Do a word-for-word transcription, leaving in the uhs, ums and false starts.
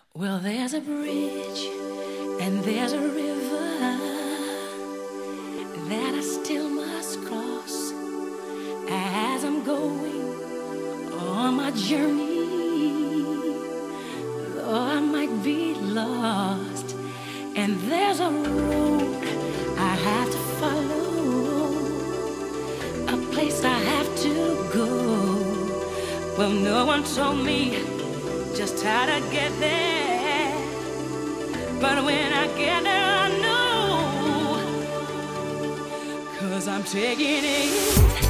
Well, there's a bridge and there's a river that I still must cross as I'm going on my journey. Though I might be lost, and there's a road I have to follow, a place I have to go. Well, no one told me just how to get there, but when I get there I know, 'cause I'm taking it